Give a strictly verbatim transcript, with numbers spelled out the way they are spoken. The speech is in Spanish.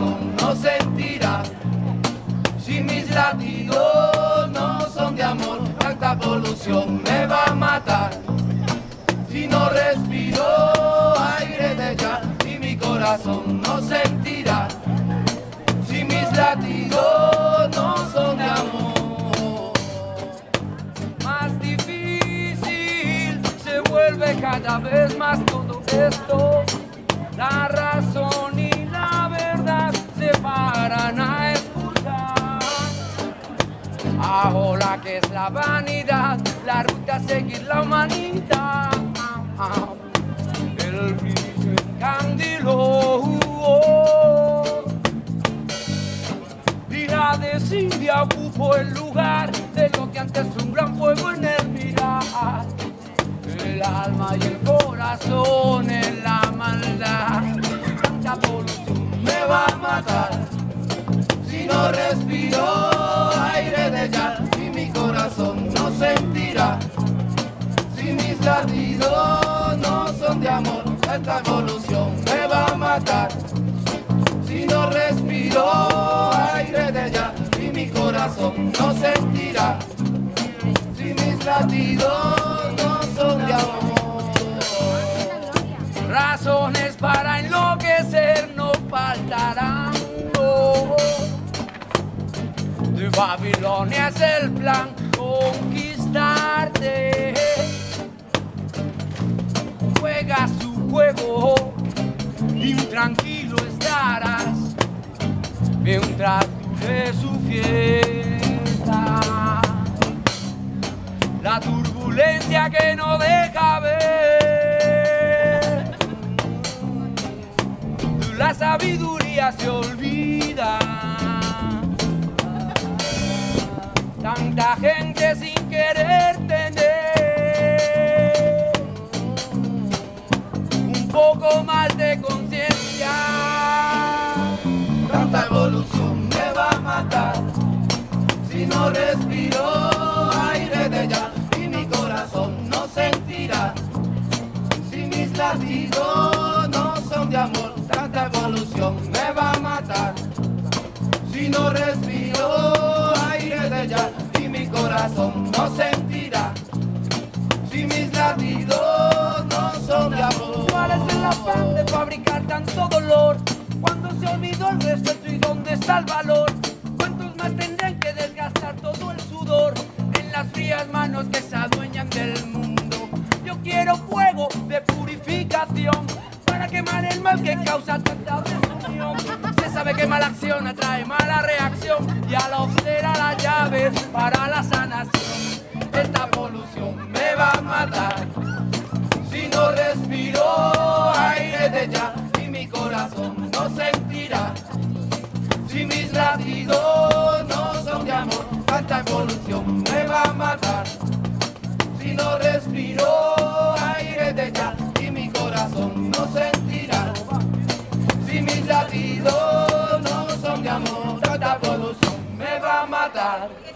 corazón no sentirá. Si mis latidos no son de amor, tanta polución me va a matar. Si no respiro aire de ella y mi corazón no sentirá. Si mis latidos no son de amor, más difícil se vuelve cada vez más todo esto. La razón y la verdad se paran a escuchar. Ahora que es la vanidad, la ruta a seguir la humanidad. El brillo encandiló y la desidia ocupó el lugar de lo que antes fue un gran fuego en el mirar. El alma y el corazón en la maldad. Tanta polución me va a matar. Si no respiro aire de ella y mi corazón no sentirá. Si mis latidos no son de amor, esta evolución me va a matar. Si no respiro aire de ella y mi corazón no sentirá. Si mis latidos no son de amor. Razones para enloquecer no faltarán. Oh. De Babilonia es el plan conquistarte. Juega su juego, intranquilo estarás mientras dure su fiesta. La turbulencia que no deja ver, la sabiduría se olvida. Tanta gente sin querer tener un poco más de conciencia. Tanta evolución me va a matar. Si no respiro aire de ella y mi corazón no sentirá. Si mis latidos no son de amor, tanta evolución me va a matar. Si no respiro aire de ella y mi corazón no sentirá. Si mis latidos no son de amor. ¿Cuál es el afán de fabricar tanto dolor? Cuando se olvidó el respeto y dónde está el valor. ¿Cuántos más tendrán que desgastar todo el sudor en las frías manos que se adueñan del mundo? Yo quiero fuego de purificación para quemar el mal que causa tanta desunión. Se sabe que mala acción atrae mala reacción y a la austera la llave para la sanación. Esta polución me va a matar. Si no respiro aire de ella y mi corazón no sentirá. Si mis latidos no son de amor, tanta evolución me va a matar. Si no respiro aire de ella y mi corazón no sentirá. Si mis latidos no son de amor, tanta evolución me va a matar.